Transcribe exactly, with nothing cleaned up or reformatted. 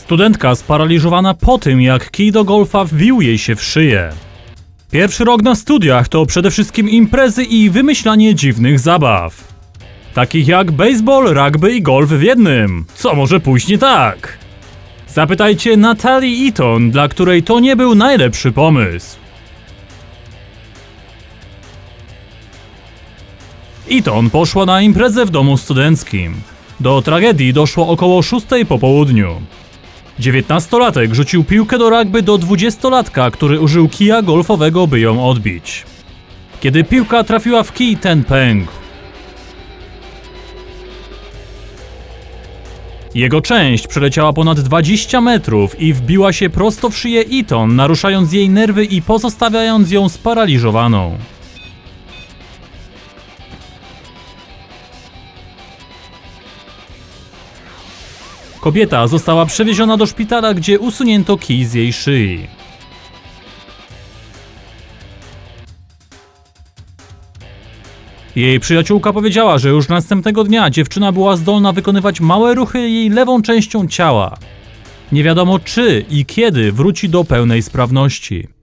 Studentka sparaliżowana po tym, jak kij do golfa wbił jej się w szyję. Pierwszy rok na studiach to przede wszystkim imprezy i wymyślanie dziwnych zabaw. Takich jak baseball, rugby i golf w jednym. Co może pójść nie tak? Zapytajcie Natalii Eaton, dla której to nie był najlepszy pomysł. Eaton poszła na imprezę w domu studenckim. Do tragedii doszło około szóstej po południu. dziewiętnastolatek rzucił piłkę do rugby do dwudziestolatka, który użył kija golfowego, by ją odbić. Kiedy piłka trafiła w kij, ten pękł. Jego część przeleciała ponad dwadzieścia metrów i wbiła się prosto w szyję Eaton, naruszając jej nerwy i pozostawiając ją sparaliżowaną. Kobieta została przewieziona do szpitala, gdzie usunięto kij z jej szyi. Jej przyjaciółka powiedziała, że już następnego dnia dziewczyna była zdolna wykonywać małe ruchy jej lewą częścią ciała. Nie wiadomo, czy i kiedy wróci do pełnej sprawności.